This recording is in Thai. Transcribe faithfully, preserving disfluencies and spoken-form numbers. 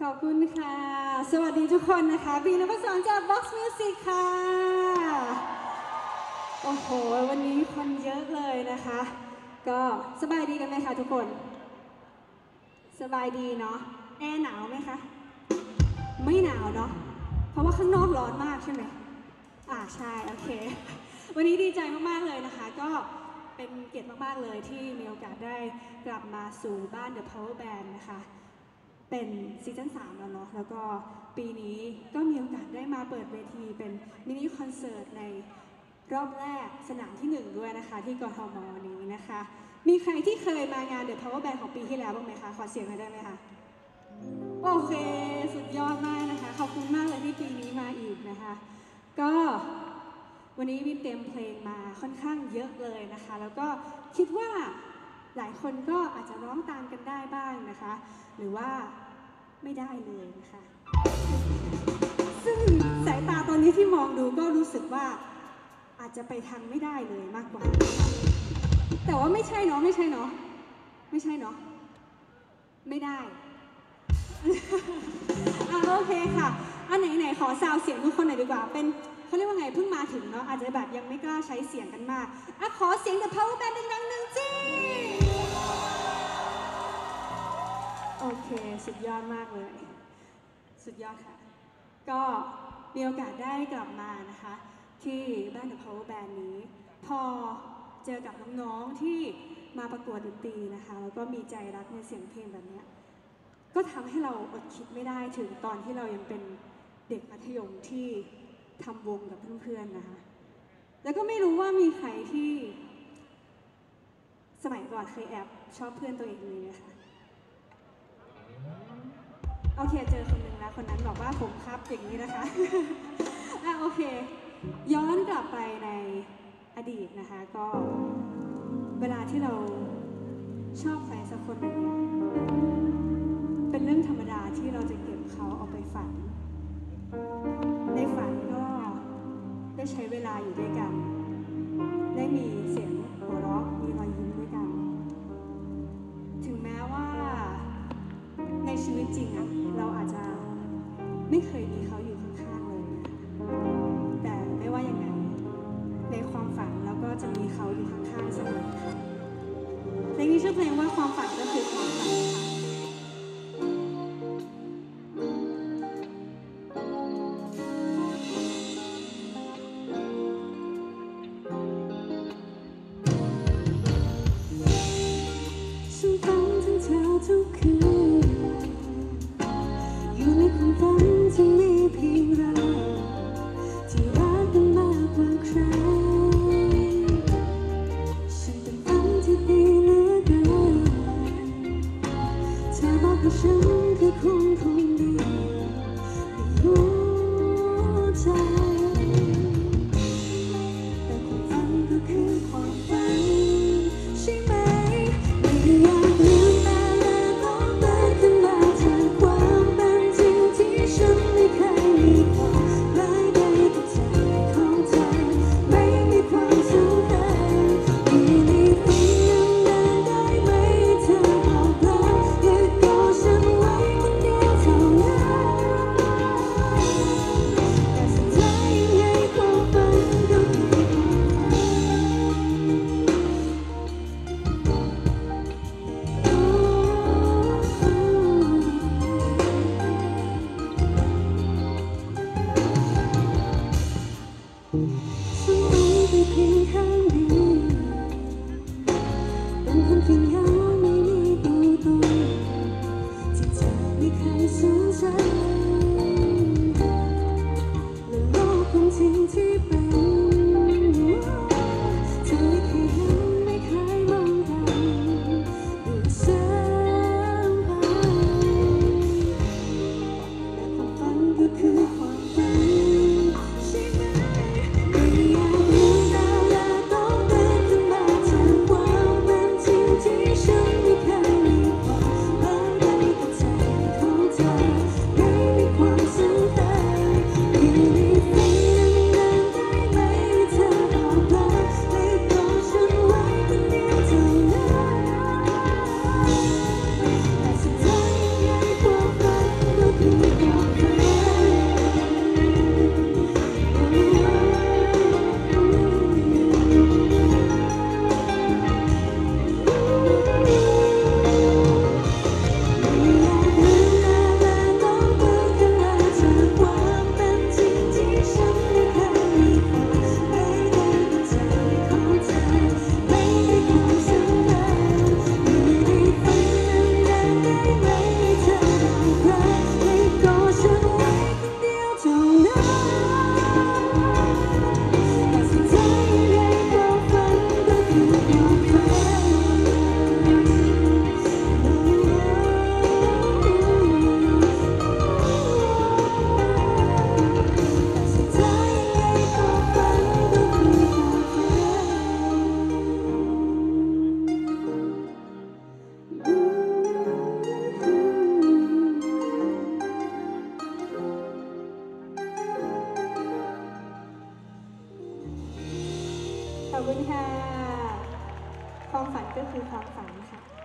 ขอบคุณค่ะสวัสดีทุกคนนะคะบีนภสรจาก Box Music ค่ะโอ้โหวันนี้คนเยอะเลยนะคะก็สบายดีกันไหมคะทุกคนสบายดีเนาะแอร์หนาวไหมคะไม่หนาวเนาะเพราะว่าข้างนอกร้อนมากใช่ไหมอ่าใช่โอเควันนี้ดีใจมากๆเลยนะคะก็เป็นเกียรติมากๆเลยที่มีโอกาสได้กลับมาสู่บ้าน The Power Band นะคะเป็นซีซั่นสามแล้วเนาะแล้วก็ปีนี้ก็มีโอกาสได้มาเปิดเวทีเป็นมินิคอนเสิร์ตในรอบแรกสนามที่หนึ่งด้วยนะคะที่กทมนี้นะคะมีใครที่เคยมางาน The Power Band ของปีที่แล้วบ้างไหมคะขอเสียงหน่อยได้ไหมคะโอเคสุดยอดมากนะคะขอบคุณมากเลยที่ปีนี้มาอีกนะคะก็วันนี้มีเตรียมเพลงมาค่อนข้างเยอะเลยนะคะแล้วก็คิดว่าหลายคนก็อาจจะร้องตามกันได้บ้างนะคะหรือว่าไม่ได้เลยนะคะซึ่งสายตาตอนนี้ที่มองดูก็รู้สึกว่าอาจจะไปทางไม่ได้เลยมากกว่าแต่ว่าไม่ใช่เนาะไม่ใช่เนาะไม่ใช่เนาะไม่ได้อ่ะโอเคค่ะอันไหนๆขอซาวเสียงทุกคนหน่อยดีกว่าเป็นเขาเรียกว่าไงเพิ่งมาถึงเนาะอาจจะแบบยังไม่กล้าใช้เสียงกันมากอ่ะขอเสียง The Power Band ดังๆหนึ่งจีโอเคสุดยอดมากเลยสุดยอดค่ะก็มีโอกาสได้กลับมานะคะที่บ้าน The Power Band นี้พอเจอกับน้องๆที่มาประกวดดนตรีนะคะแล้วก็มีใจรักในเสียงเพลงแบบนี้ก็ทำให้เราอดคิดไม่ได้ถึงตอนที่เรายังเป็นเด็กมัธยมที่ทำวงกับเพื่อนๆนะคะแล้วก็ไม่รู้ว่ามีใครที่สมัยก่อนเคยแอบชอบเพื่อนตัวเองเลยไหมคะโอเคเจอคนหนึ่งแล้วคนนั้นบอกว่าผมครับอย่างนี้นะคะอ่ะโอเคย้อนกลับไปในอดีตนะคะก็เวลาที่เราชอบใครสักคนหนึ่งเนี่ยเป็นเรื่องธรรมดาที่เราจะเก็บเขาเอาไปฝันในฝันก็ได้ใช้เวลาอยู่ด้วยกันได้มีเสียงหัวเราะมีรอยยิ้มด้วยกันถึงแม้ว่าในชีวิตจริงอะเราอาจจะไม่เคยมีเขาอยู่ข้างๆเลยนะแต่ไม่ว่ายังไงในความฝันเราก็จะมีเขาอยู่ข้างๆเสมอค่ะเพลงนี้ชื่อเพลงว่าความฝันก็คือความฝันค่ะทุกคืนอยู่ในความฝันที่มีเพียงเราที่รักกันมากกว่าใครฉันเป็นฝันที่ดีเหลือเกินอบคุณค่ะ ความฝันก็คือความฝันค่ะ